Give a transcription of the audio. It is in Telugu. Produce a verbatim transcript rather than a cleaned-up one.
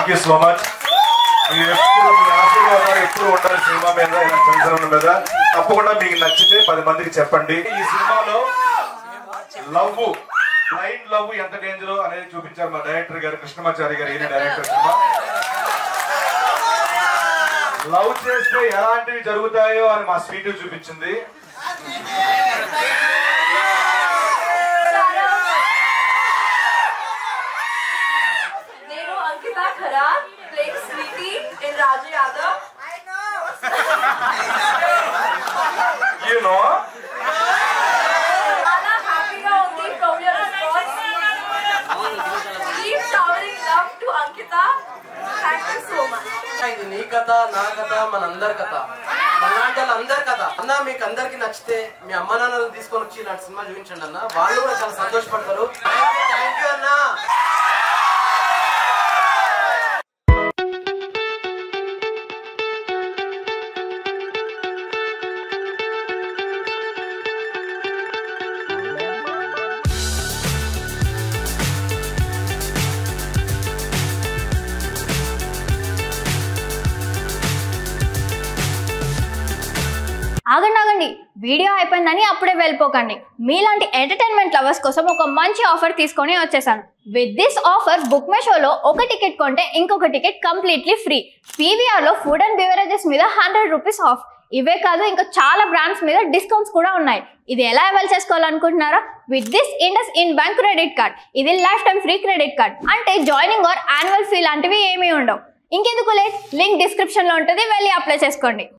Thank you so much. మీరు ఎప్పుడు మీ ఆశీర్వాదాలు ఎప్పుడు ఉండాలి సినిమా మీద, సంవత్సరం మీద. తప్పకుండా మీకు నచ్చితే పది మందికి చెప్పండి. ఈ సినిమాలో లవ్, బ్లైండ్ లవ్ ఎంత డేంజర్ అనేది చూపించారు మా డైరెక్టర్ గారు, కృష్ణమాచారి గారు. ఈయన డైరెక్టర్. సినిమా లవ్ చేస్తే ఎలాంటివి జరుగుతాయో అని మా స్వీట్ చూపించింది. నేను Ankita Khara playing Sweety in Raju Yadav. You know చాలా హ్యాపీగా ఉంది from your response. Keep showering love to Ankita. Thank you so much. ఇది నీ కథ, నా కథ, మన అందరి కథ, మనాంటి అందరి కథ. అన్న మీకు అందరికి నచ్చితే మీ అమ్మ నాన్నలు తీసుకొని వచ్చి ఇలాంటి సినిమా చూపించండి అన్న. వాళ్ళు కూడా చాలా సంతోషపడతారు. థ్యాంక్ యూ అన్న. ఆగండి ఆగండి, వీడియో అయిపోయిందని అప్పుడే వెళ్ళిపోకండి. మీలాంటి ఎంటర్టైన్మెంట్ లవర్స్ కోసం ఒక మంచి ఆఫర్ తీసుకొని వచ్చేసాను. With this offer book my షోలో ఒక టికెట్ కొంటే ఇంకొక టికెట్ కంప్లీట్లీ ఫ్రీ. పీవీఆర్లో ఫుడ్ అండ్ బెవరేజెస్ మీద హండ్రెడ్ రూపీస్ ఆఫ్. ఇవే కాదు, ఇంకా చాలా బ్రాండ్స్ మీద డిస్కౌంట్స్ కూడా ఉన్నాయి. ఇది ఎలా అవైల్ చేసుకోవాలనుకుంటున్నారా? With this IndusInd bank credit card. ఇది lifetime free credit card. అంటే జాయినింగ్ ఆర్ యాన్యువల్ ఫీ లాంటివి ఏమీ ఉండవు. ఇంకెందుకు లేట్, లింక్ డిస్క్రిప్షన్లో ఉంటుంది, వెళ్ళి అప్లై చేసుకోండి.